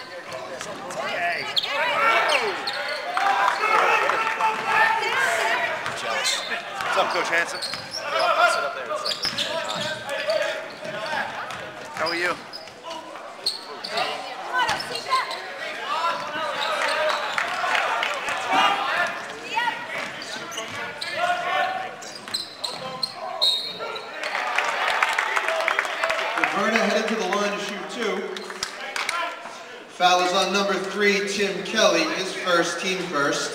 What's up, Coach Hanson? How are you? Verna headed to the line to shoot two. Foul is on number 3, Tim Kelly, his first, team first.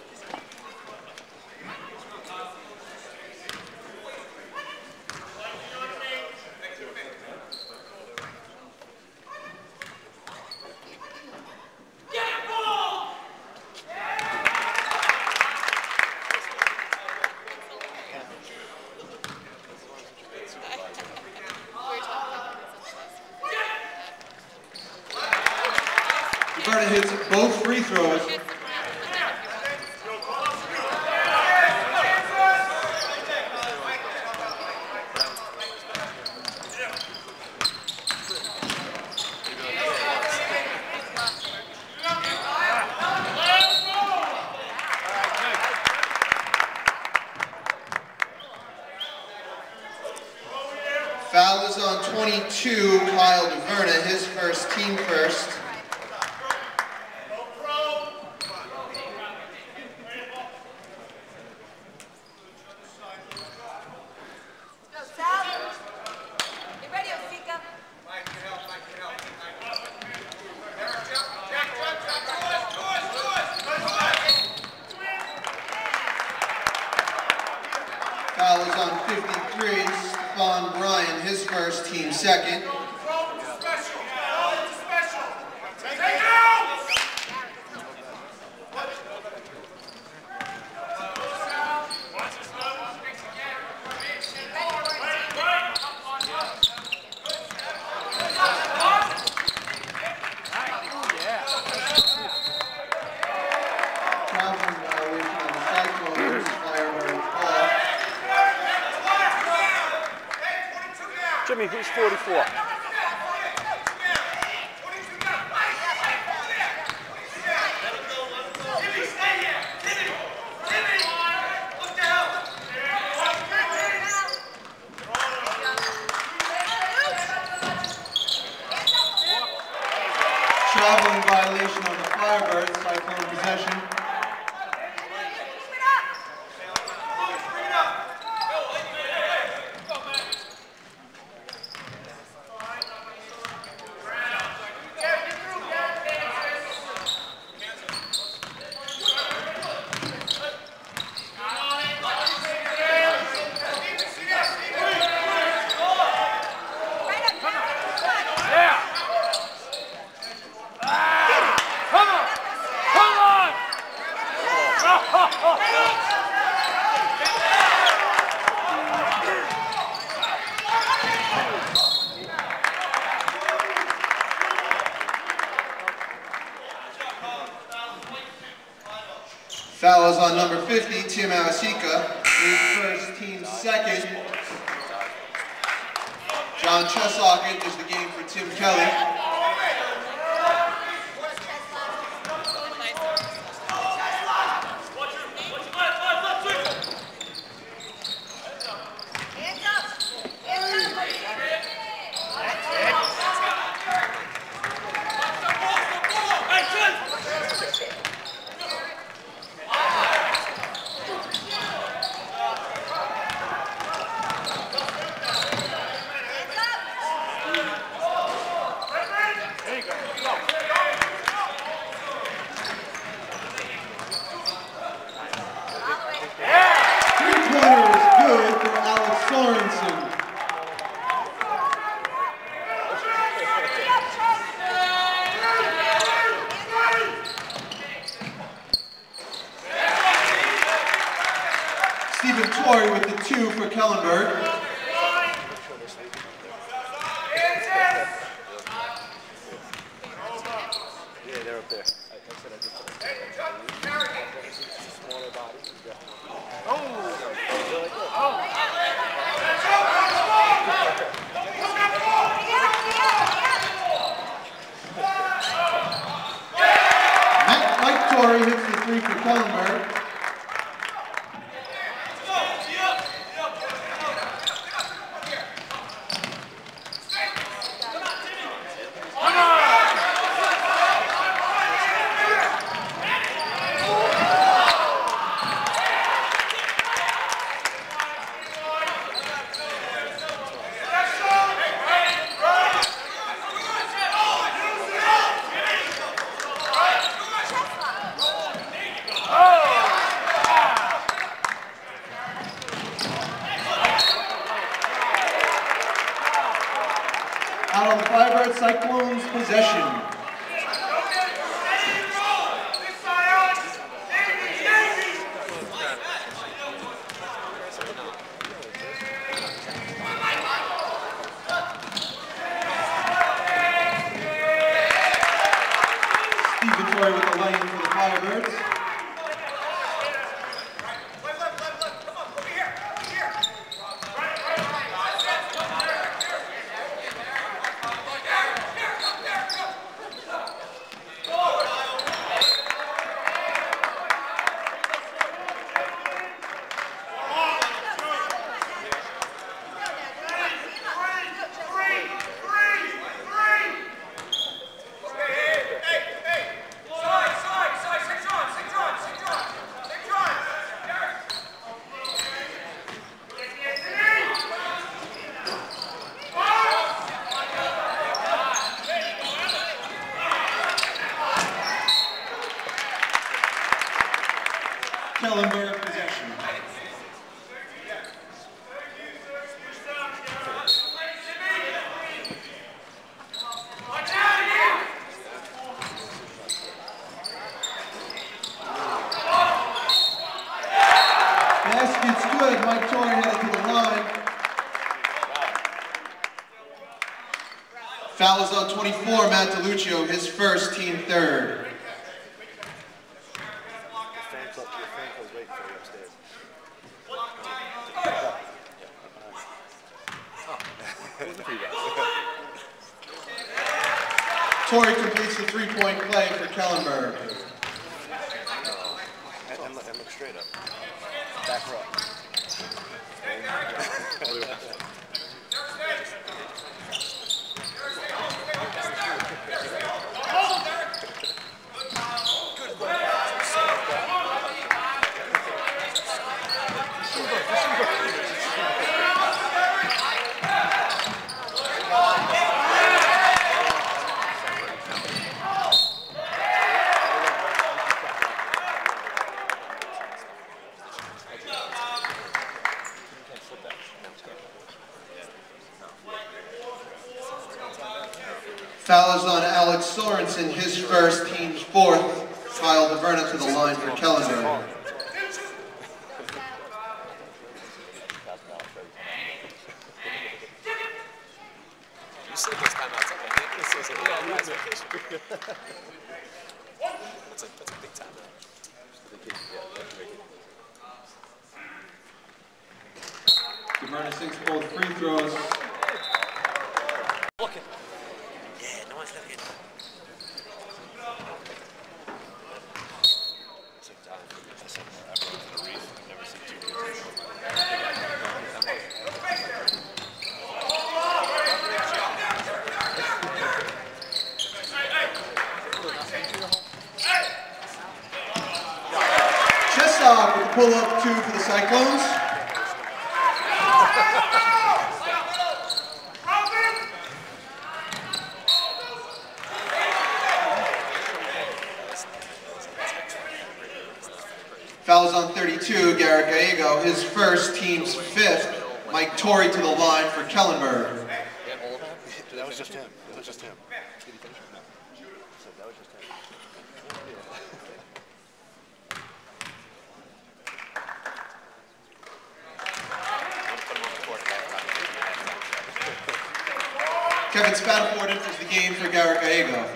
Verna hits both free throws. Foul is on 22, Kyle DeVerna, his first, team first. Foul is on 53, Stephon Bryan, his first, team second. Traveling violation on the cyclone, Firebird ball. Jimmy, who's 44? Traveling violation on the Firebird, cyclone possession. Foul is on number 50, Tim Awasika, his first, team second. John Chesak enters the game for Tim Kelly. Carey with the 2 for Kelenburg. Yeah, they're up there. Smaller bodies. Oh! Carey hits the three for Kelenburg. Out on the Firebird Cyclones possession. Steve Torrey with the lane for the Firebirds. Kelenburg possession. Basket's good. Mike Torrey headed to the line. Foul is on 24, Matt DeLuccio, his first, team third. Torrey completes the three-point play for Kelenburg. And look straight up. Back row. Foul is on Alex Sorensen, his first, team's fourth. Kyle DeVerna to the line for Kelenburg. You said this time outside. I think this is a vacation. That's a big time out. DeVerna sinks both free throws. Looking. Yeah, no one's looking. It's like time. That's like everyone's in a reef. I've never seen two games. Chestov with the pull-up two for the Cyclones. Fouls on 32, Garrett Gallego, his first, team's fifth. Mike Torrey to the line for Kelenburg. That was just him. That was just him. Did he finish? No. So that was just him. Kevin Spataford enters the game for Garrett Gallego.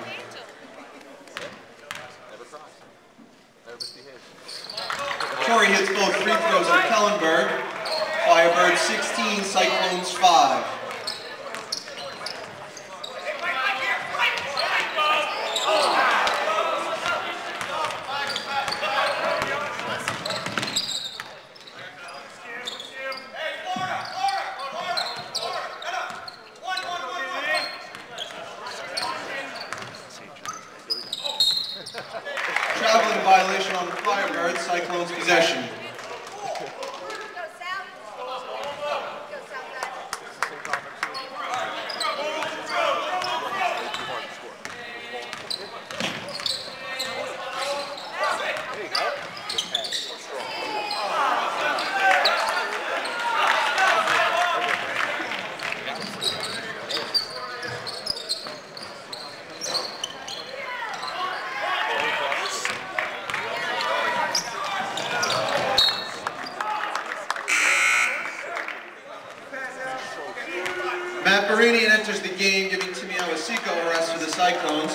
Torrey hits both free throws for Kelenburg. Firebird 16, Cyclones 5. Traveling violation on the Firebirds, Cyclones possession. Enters the game, giving Timmy Awasiko a rest for the Cyclones.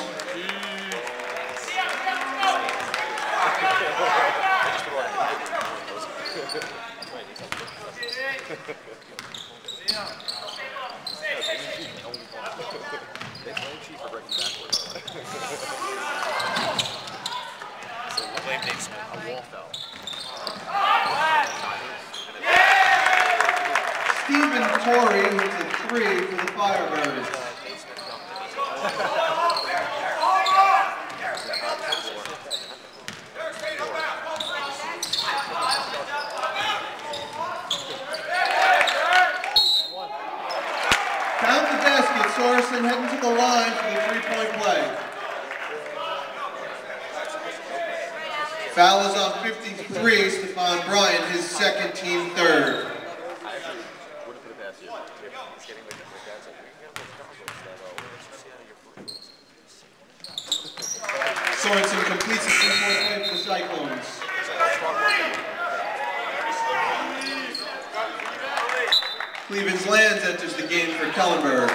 Stephen Torrey hits a 3 for the Firebirds. Count the basket, Sorensen heading to the line for the three-point play. Foul is on 53, Stephon Bryant, his second, team third. Sorensen completes the three-point play for the Cyclones. Cleveland's Lands enters the game for Kelenburg.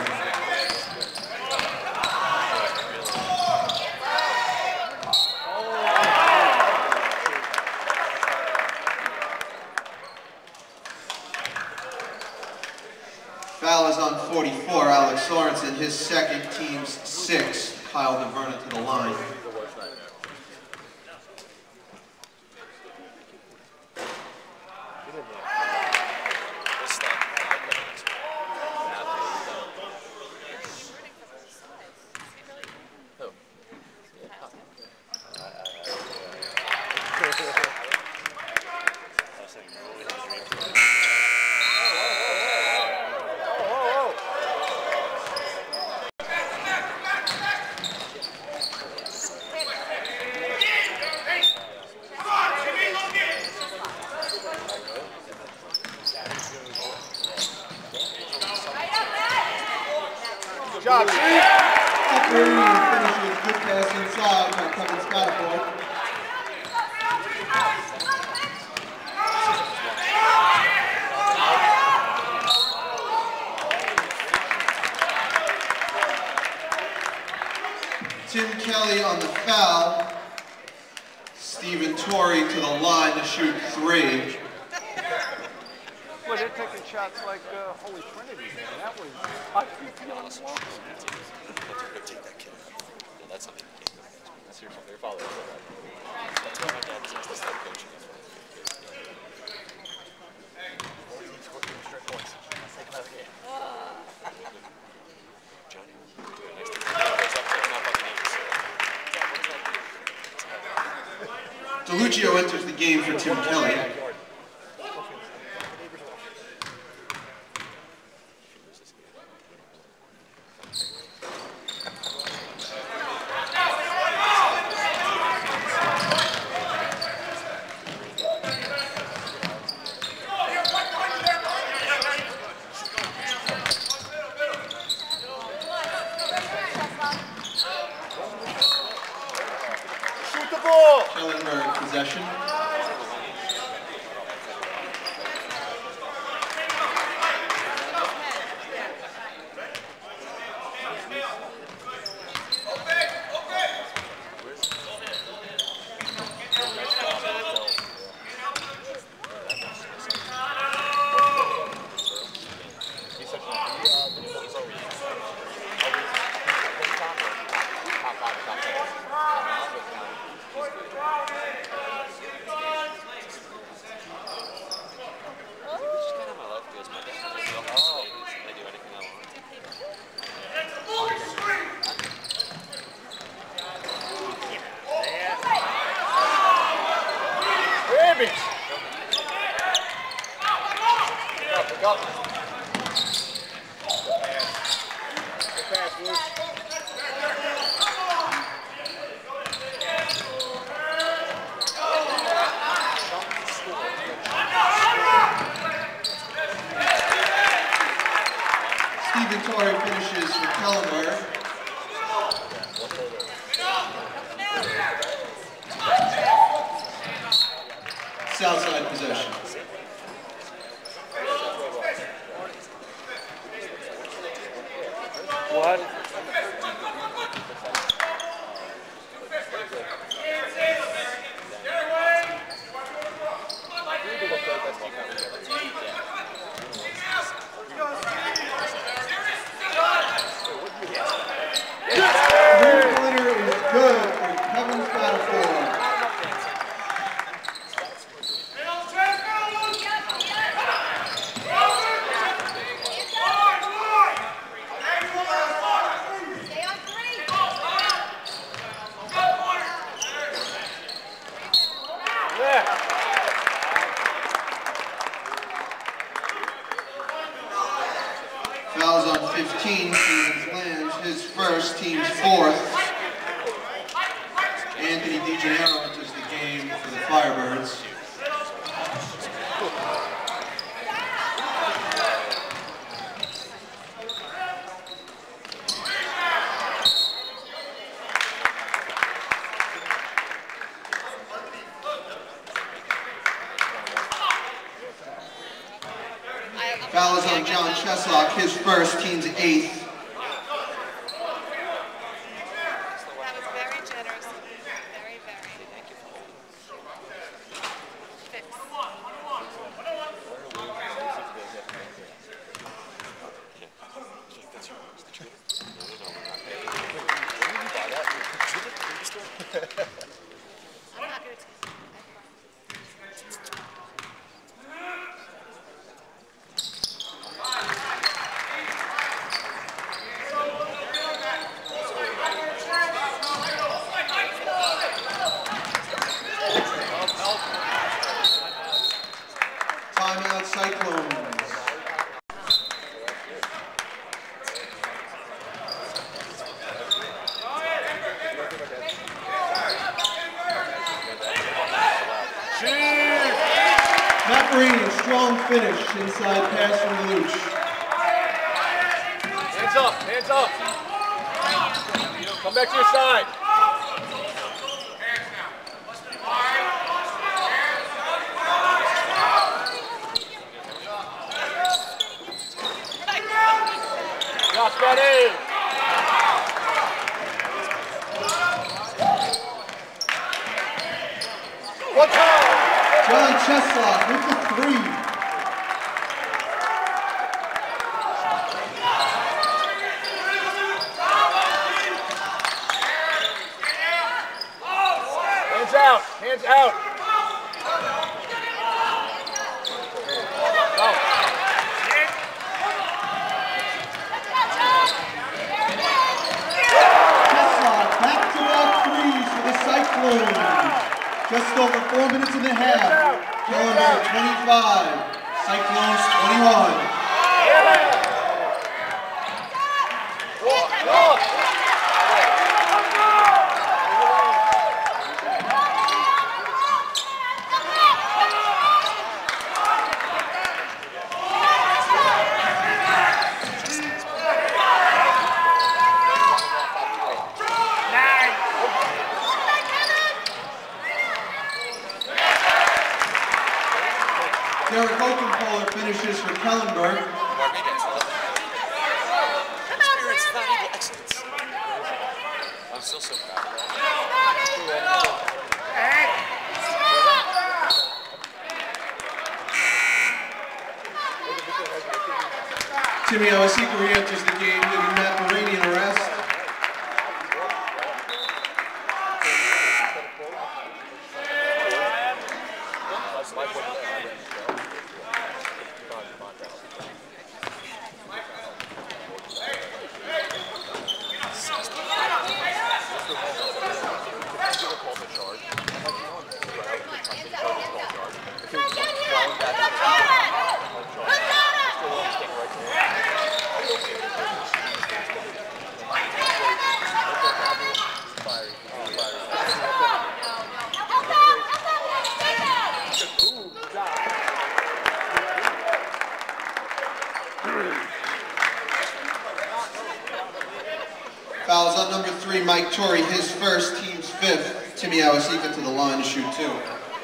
Foul is on 44, Alex Sorensen, his second, team's 6th. Kyle DeVerna to the line. Job, Carey finished with good pass inside by Kevin Scott. Tim Kelly on the foul. Stephen Torrey to the line to shoot 3. Well, they're taking shots like Holy Trinity, man. That was... That's a good take, that kid. Yeah, that's something you can't do. Seriously, their father was like that. That's why my dad says this type of coaching. DeLuccio enters the game for Tim Kelly. Kelenburg possession. beach. Pick up. Good pass, Luke. Stephen Torrey finishes for Kelenburg. Southside possession. What? Three-pointer is good for Kevin Spatafor. Fouls on 15, Stevens lands his first, team's fourth. Anthony DiGennaro enters the game for the Firebirds. Foul is on John Cheslock, his first, team's eighth. That was very generous. Very, very. Thank you. Fix. I'm not going to take it. Timeout Cyclones. Matt Marini, strong finish, inside pass from Lelouch. Hands up, hands up. Come back to your side. Josh, ready. One time. John Cheslock with the three. Hands out, hands out. Go. Cheslock, back-to-back threes for the Cyclones. Just over 4 minutes and a half. Kelenburg 25, Cyclones 21. Derek Oakenpoller finishes for Kelenburg. Experience without equal excellence. I'm still so proud of that. Timmy Awasika re-enters the game, giving Matt Marini an arrest. 3, Mike Torrey, his first, team's 5th. Timmy Awasika to the line to shoot 2.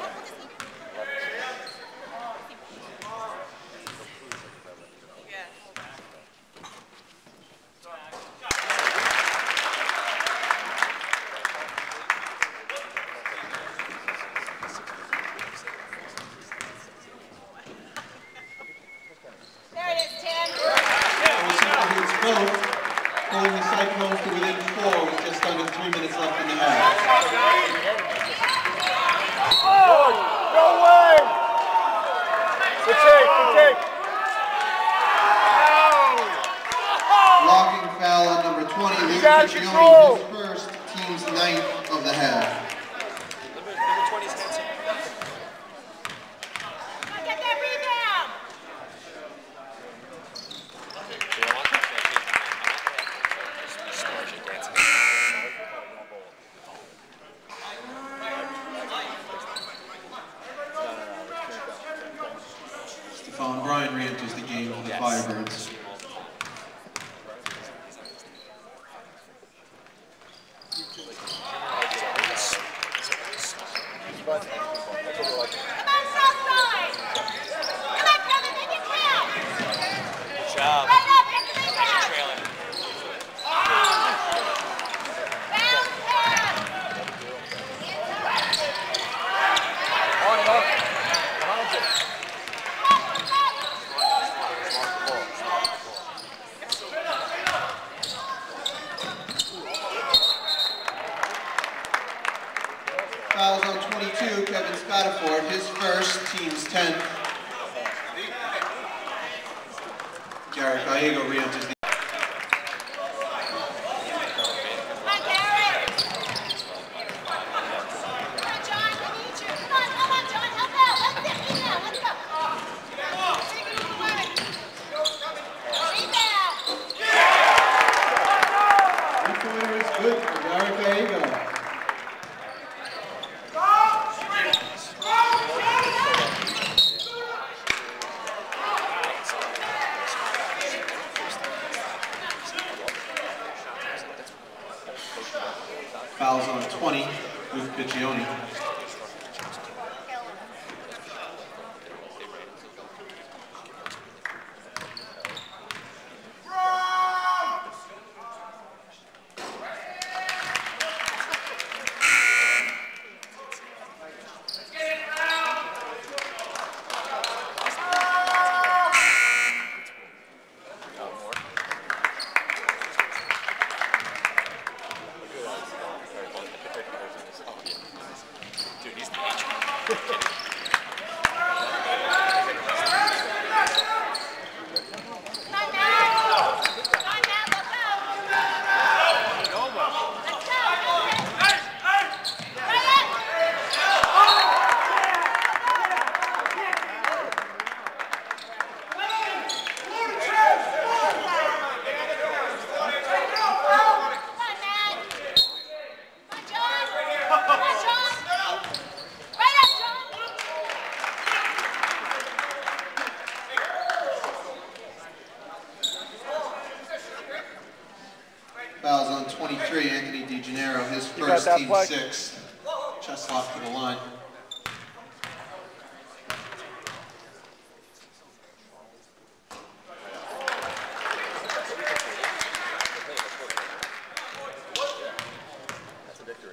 Pulling the Cyclones to within 4 with just under 3 minutes left in the half. Oh, no way! Good take. Blocking foul on number 20, Luke out of Piccioni, control. his first, team's 9th of the half. Number 20's handsome. Get that rebound! Stephon Bryan re-enters the game for the Firebirds. Come on, southside! Come on, brother, make it count! Good job. Right up, get the rebound! Trailing. Bounce pass! Fouls on 22, Kevin Spataford, his first, team's 10th. Garrett Gallego re-enters the Come on, Carey! Come on, John, we need you. Come on, John, help out. Let's get rebound, let's go. Take it away. Rebound! three-pointer is good for Garrett Gallego. Fouls on 20, Luke Piccioni. Dude, he's the agent. Fouls on 23, Anthony DeGennaro, his first, team 6. Chest lock to the line. That's a victory.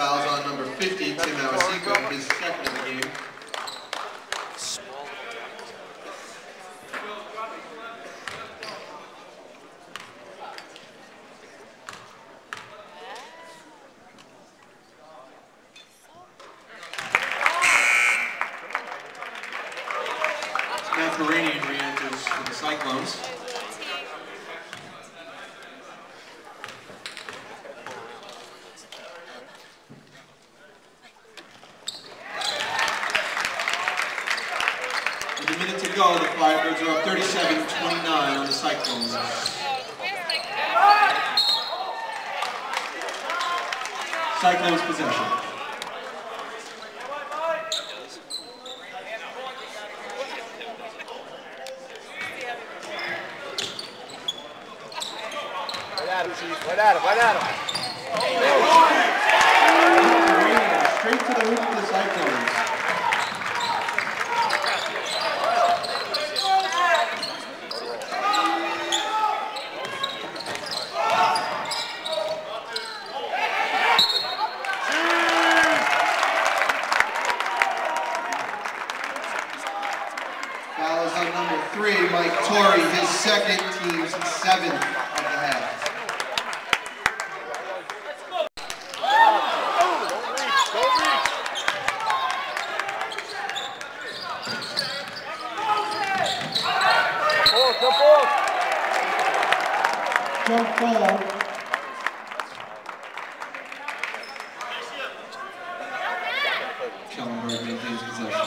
Fouls on number 50, Tim Awasika, his second of the game. Now Carey re-enters for the Cyclones. With a minute to go, the Firebirds are up 37-29 on the Cyclones. Cyclones possession. Right at him. Straight to the hoop for the Cyclones. Foul is on number 3, Mike Torrey, his second, team's 7th of the half. Jump ball. Kelenburg maintains possession.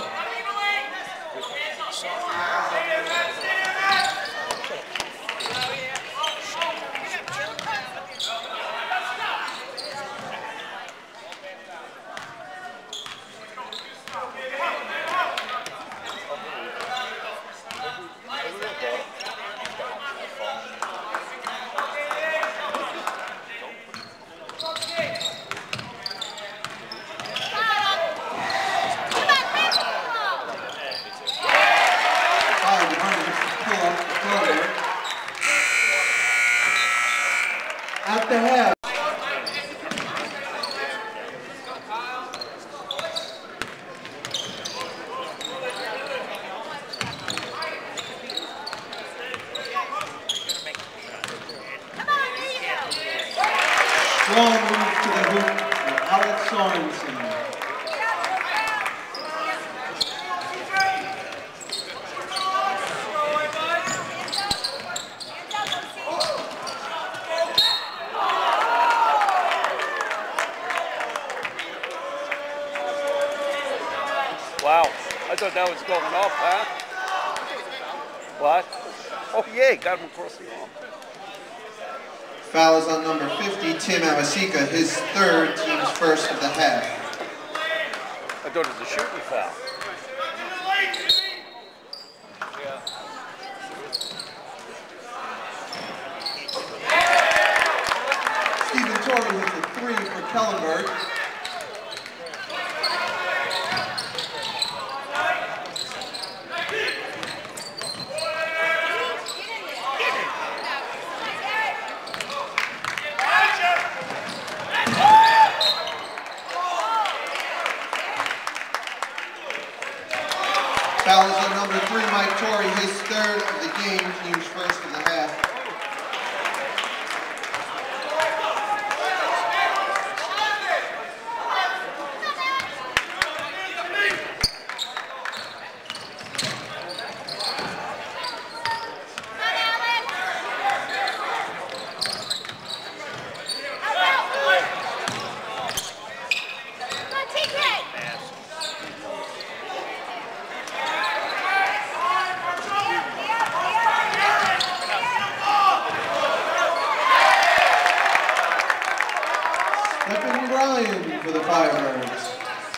At the half. Strong move to the hoop for Alex Sorensen. Wow, I thought that was going up, huh? What? Oh yeah, got him across the arm. Foul is on number 50, Tim Awasika, his third, team's first of the half. I thought it was a shooting foul. Stephen Torrey hits a 3 for Kelenburg. Foul is on number 3, Mike Torrey, his third of the game, team's first of the half. Ryan for the Firebirds.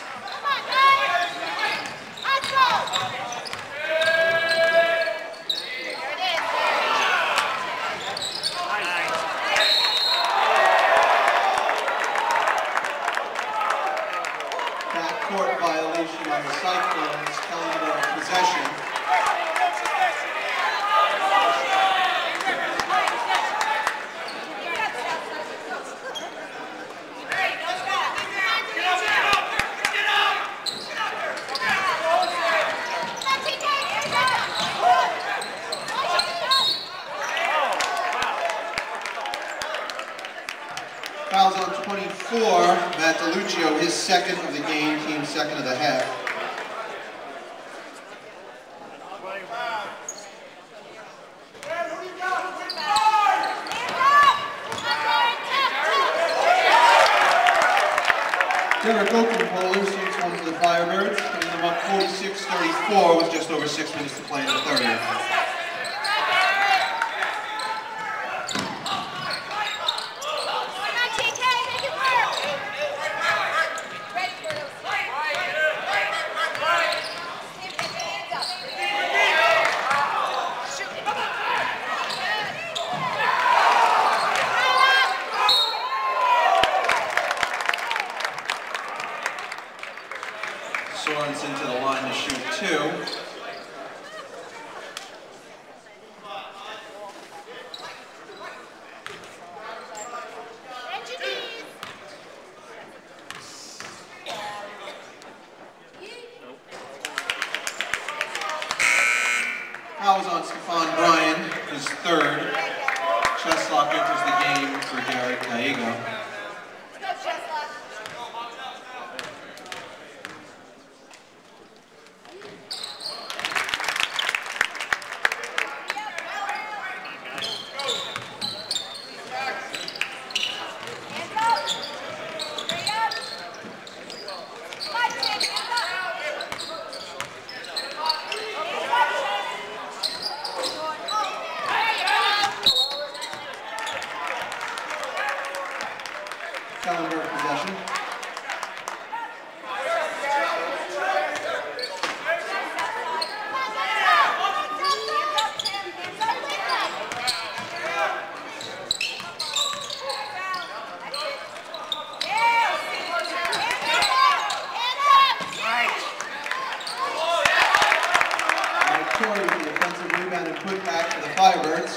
Backcourt violation on the Cyclones, Kelenburg possession. show his second of the game, team's second of the half. Derek Oakenpoler seats one for the Firebirds, getting them up 46-34 with just over 6 minutes to play in the third. Sorensen to the line to shoot two. Fouls on Stefan Bryan, his third. Cheslock enters the game for Garrett Gallego. Kelenburg possession. Carey with the defensive rebound and put back for the Firebirds.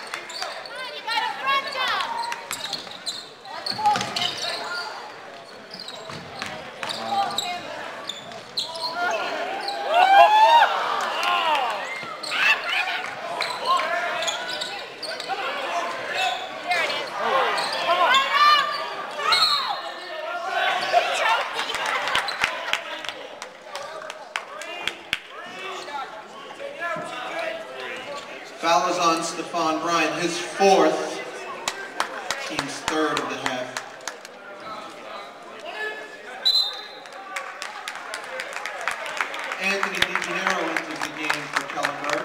Foul is on Stefan Bryan, his fourth, team's third of the half. Anthony DiGennaro enters the game for Kelenburg.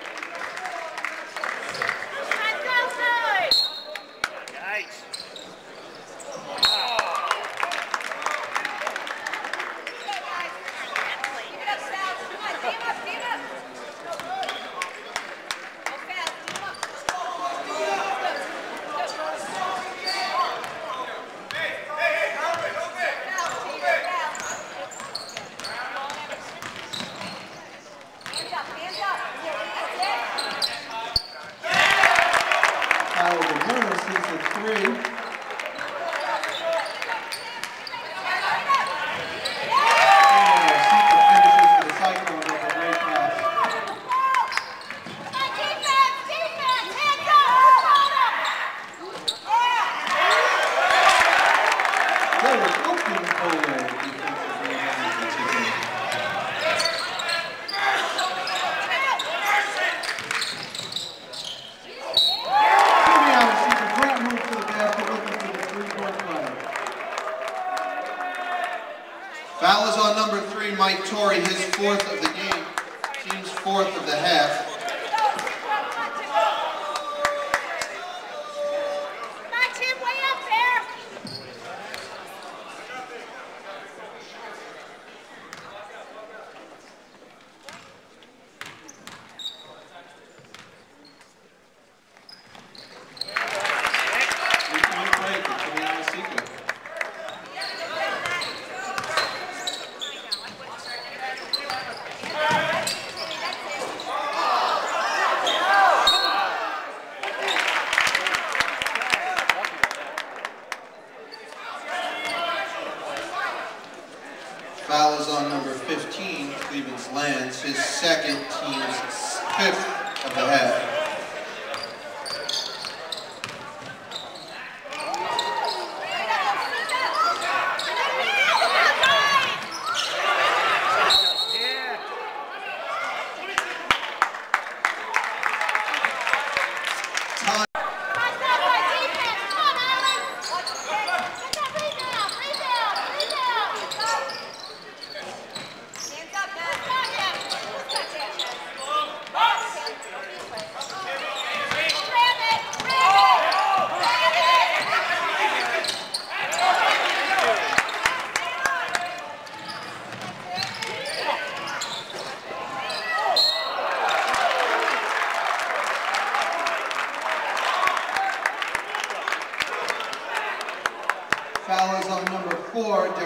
Foul is on number 3, Mike Torrey, his fourth of the game, team's fourth of the half. Foul is on number 15, Cleveland's Lance, his second, team's fifth of the half.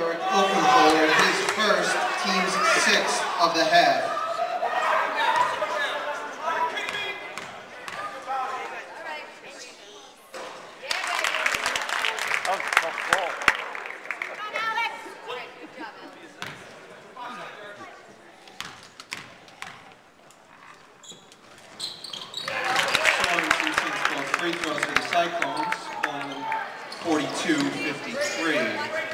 Kelenburg open bowler, his first, team's 6th of the half. That was a tough ball. Free throws for the Cyclones, scoring them 42-53.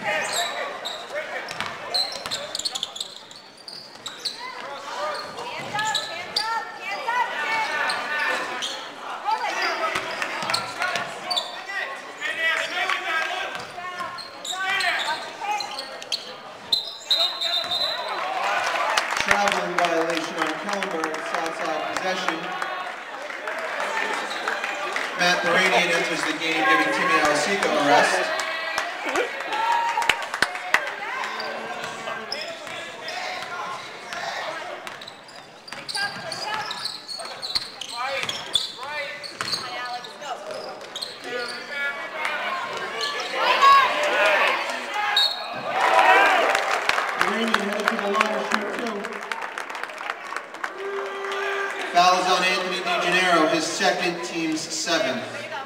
Traveling violation on Kelenburg, southside possession. Matt Peranian enters the game, giving Timmy Alasico a rest. Peranian headed to the line to shoot 2. Fouls on Anthony DeGennaro, his second, team's 7th.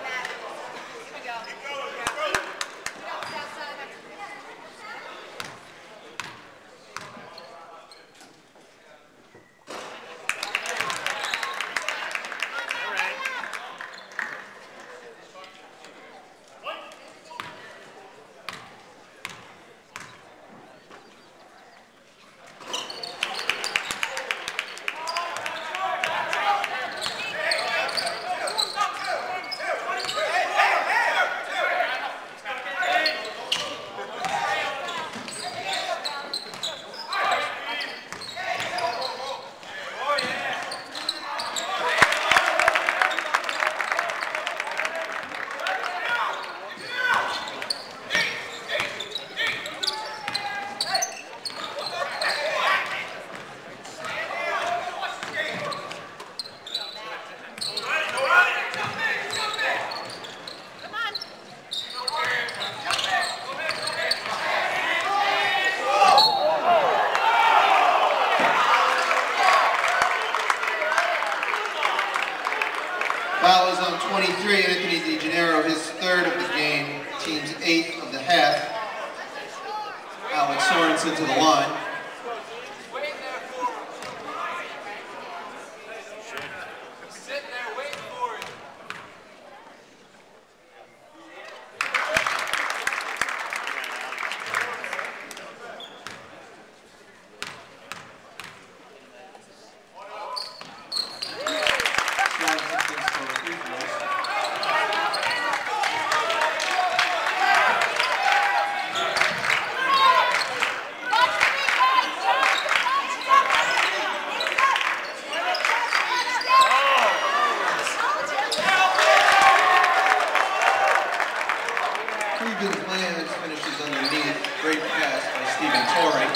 Foul is on 23, Anthony DeGennaro, his 3rd of the game, team's 8th of the half. Alex Sorensen to the line. Finishes underneath. Great pass by Stephen Torrey.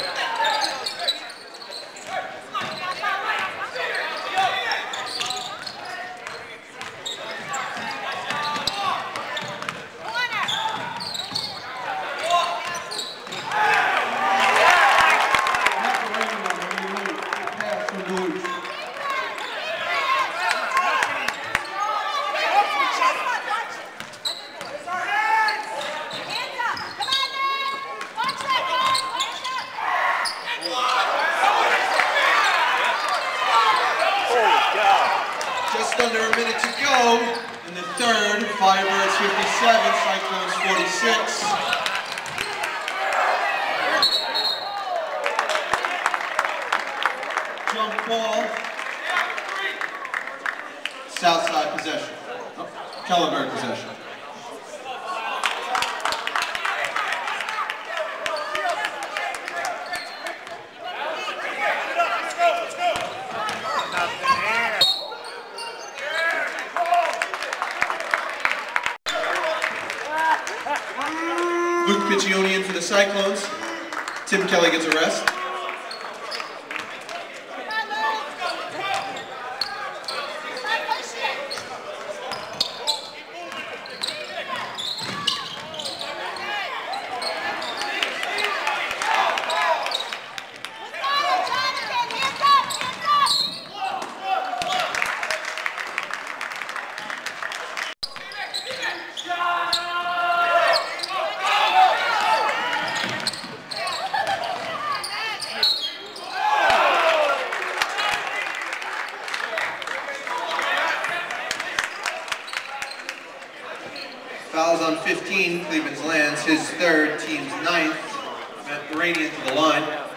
Just under a minute to go in the 3rd. Firebirds 57, Cyclones 46. Jump ball. Southside possession. Oh, Kelenburg possession. Luke Piccioni in for the Cyclones. Tim Kelly gets a rest. on 15, Cleveland's Lance, his third, team's ninth. Matt Duranian to the line.